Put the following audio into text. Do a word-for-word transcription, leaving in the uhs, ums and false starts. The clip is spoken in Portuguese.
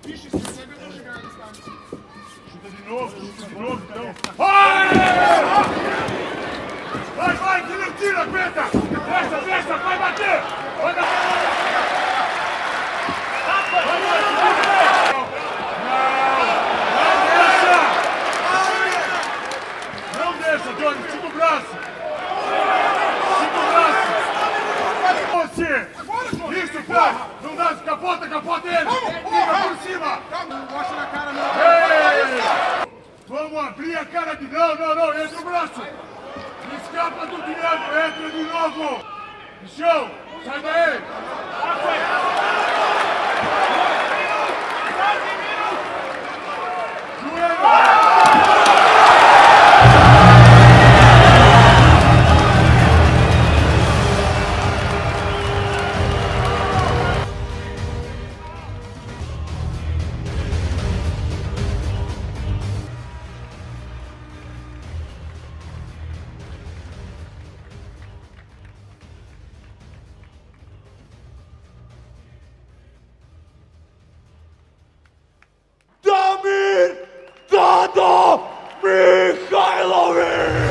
Više se sebe drži na distanci. Šuta di novo, šuta di novo, di novo. Hajde! Vai, vai, tira, tira, peta! Fecha, fecha, vai bater! Vai bater! Vai, vai, vai! Não deixa! Não deixa, Johnny, estica o braço! Estica o braço! Você! Isso, faz! Não dá, capota, capota ele! Fica por cima! Não gosta na cara, não. Ei! Vamos abrir a cara de... Não, não, não, entra o braço! Escapa do Guilherme, entra de novo! Show! Sai daí! Joelho! Damir Dado Mikhailovic!